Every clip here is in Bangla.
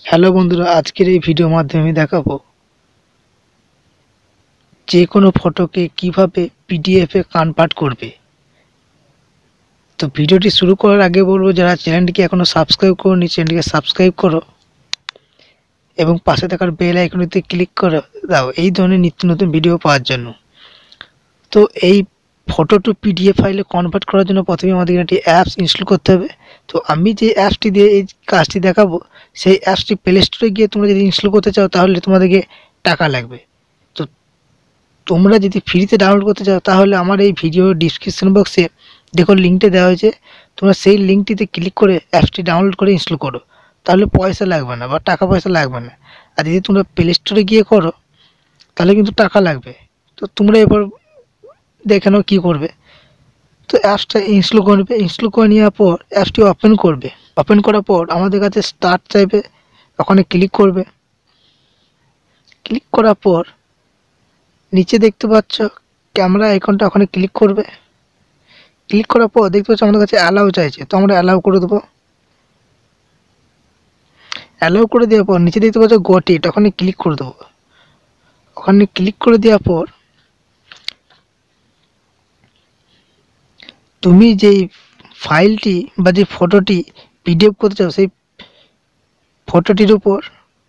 হ্যালো বন্ধুরা, আজকের এই ভিডিওর মাধ্যমে আমি দেখাবো যে কোনো ফটোকে কিভাবে পিডিএফে কনভার্ট করবে। তো ভিডিওটি শুরু করার আগে বলবো, যারা চ্যানেলটিকে এখনো সাবস্ক্রাইব করোনি চ্যানেলটিকে সাবস্ক্রাইব করো এবং পাশে থাকার বেল আইকনটিতে ক্লিক করে দাও এই ধরনের নিত্য নতুন ভিডিও পাওয়ার জন্য। তো এই ফটো টু পিডিএফ ফাইলে কনভার্ট করার জন্য প্রথমে আমাদের একটি অ্যাপস ইনস্টল করতে হবে। তো আমি যে অ্যাপসটি দিয়ে এই কাজটি দেখাবো, সেই অ্যাপসটি প্লে স্টোরে গিয়ে তোমরা যদি ইনস্টল করতে চাও তাহলে তোমাদেরকে টাকা লাগবে। তো তোমরা যদি ফ্রিতে ডাউনলোড করতে চাও তাহলে আমার এই ভিডিও ডিসক্রিপশন বক্সে দেখো লিঙ্কটা দেওয়া হয়েছে, তোমরা সেই লিঙ্কটিতে ক্লিক করে অ্যাপসটি ডাউনলোড করে ইনস্টল করো, তাহলে পয়সা লাগবে না বা টাকা পয়সা লাগবে না। আর যদি তোমরা প্লে স্টোরে গিয়ে করো তাহলে কিন্তু টাকা লাগবে। তো তোমরা এবার দেখে নাও কী করবে। তো অ্যাপসটা ইনস্টল করবে, ইনস্টল করে নেওয়ার পর অ্যাপসটি ওপেন করবে। ওপেন করার পর আমাদের কাছে স্টার্ট চাইবে, ওখানে ক্লিক করবে। ক্লিক করার পর নিচে দেখতে পাচ্ছ ক্যামেরা আইকনটা, ওখানে ক্লিক করবে। ক্লিক করার পর দেখতে পাচ্ছ আমাদের কাছে অ্যালাউ চাইছে, তো আমরা অ্যালাউ করে দেবো। অ্যালাউ করে দেওয়ার পর নিচে দেখতে পাচ্ছ গট ইট, ওখানে ক্লিক করে দেবো। ওখানে ক্লিক করে দেওয়ার পর তুমি যেই ফাইলটি বা যে ফটোটি পিডিএফ করতে চাও সেই ফটোটির উপর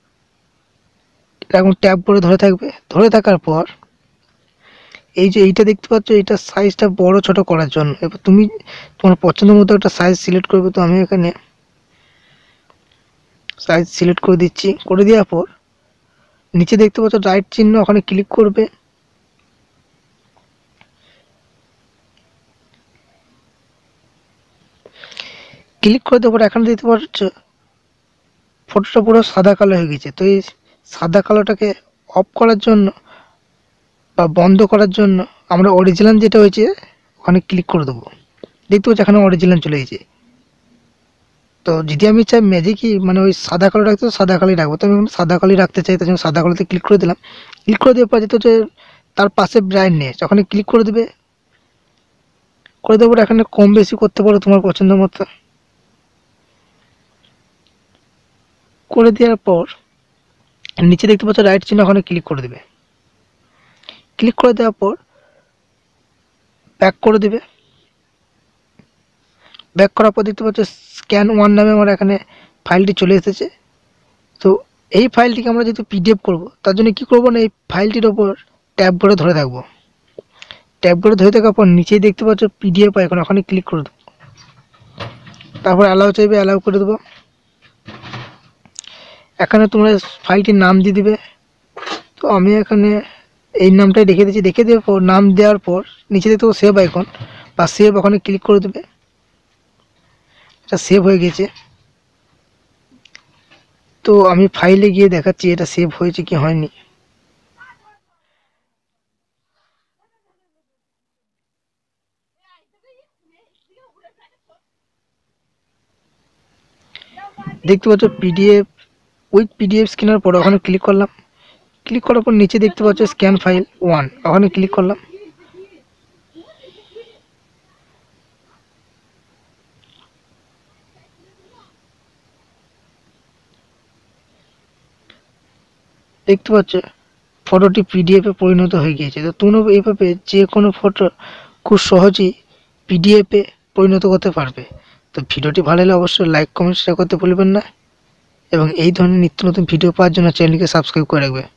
এখন ট্যাপ করে ধরে থাকবে। ধরে থাকার পর এই যে এইটা দেখতে পাচ্ছ, এইটা সাইজটা বড় ছোট করার জন্য এবার তুমি তোমার পছন্দ মতো একটা সাইজ সিলেক্ট করবে। তো আমি এখানে সাইজ সিলেক্ট করে দিচ্ছি। করে দেওয়ার পর নিচে দেখতে পাচ্ছ রাইট চিহ্ন, ওখানে ক্লিক করবে। ক্লিক করে দেওয়ার পর এখানে দেখতে পাচ্ছ ফটোটা পুরো সাদা কালো হয়ে গেছে। তো এই সাদা কালোটাকে অফ করার জন্য বা বন্ধ করার জন্য আমরা অরিজিনাল যেটা হয়েছে ওখানে ক্লিক করে দেবো। দেখতে পাচ্ছি এখানে অরিজিনাল চলে গেছে। তো যদি আমি চাই ম্যাজিকই মানে ওই সাদা কালো রাখতে, সাদা কালোই রাখবো। তো আমি সাদা কালোই রাখতে চাই, তার জন্য সাদা কালোতে ক্লিক করে দিলাম। ক্লিক করে দেওয়ার পর যেতে হচ্ছে তার পাশে ব্রাইটনেস, ওখানে ক্লিক করে দেবে। করে দেওয়ার পর এখানে কম বেশি করতে পারো তোমার পছন্দ মতো। করে দেওয়ার পর নিচে দেখতে পাচ্ছ রাইট চিহ্ন, ওখানে ক্লিক করে দেবে। ক্লিক করে দেওয়ার পর ব্যাক করে দেবে। ব্যাক করার পর দেখতে পাচ্ছ স্ক্যান ওয়ান নামে আমার এখানে ফাইলটি চলে এসেছে। তো এই ফাইলটিকে আমরা যেহেতু পিডিএফ করব, তার জন্য কী করবো না, এই ফাইলটির ওপর ট্যাব করে ধরে থাকবো। ট্যাব করে ধরে থাকার পর নিচেই দেখতে পাচ্ছ পিডিএফ আইকন, ওখানে ক্লিক করে দেবো। তারপর অ্যালাউ চাইবে, অ্যালাউ করে দেবো। এখানে তোমরা ফাইলটির নাম দিয়ে দিবে। তো আমি এখানে এই নামটাই রেখে দিচ্ছি। রেখে দেওয়ার পর নাম দেওয়ার পর নিচে দেখতে পাবো সেভ আইকন বা সেভ, ওখানে ক্লিক করে দেবে। এটা সেভ হয়ে গেছে। তো আমি ফাইলে গিয়ে দেখাচ্ছি এটা সেভ হয়েছে কি হয়নি। দেখতে পাচ্ছ পিডিএফ উইথ পিডিএফ স্ক্যানার পর ওখানে ক্লিক করলাম। ক্লিক করার পর নিচে দেখতে পাচ্ছ স্ক্যান ফাইল ওয়ান, ওখানে ক্লিক করলাম। দেখতে পাচ্ছ ফটোটি পিডিএফে পরিণত হয়ে গিয়েছে। তো তোমরা এইভাবে যে কোনো ফটো খুব সহজেই পিডিএফে পরিণত করতে পারবে। তো ভিডিওটি ভালো লাগলে অবশ্যই লাইক কমেন্ট শেয়ার করতে ভুলবেন না এবং এই ধরনের নিত্য নতুন ভিডিও পাওয়ার জন্য চ্যানেলকে সাবস্ক্রাইব করে রাখবে।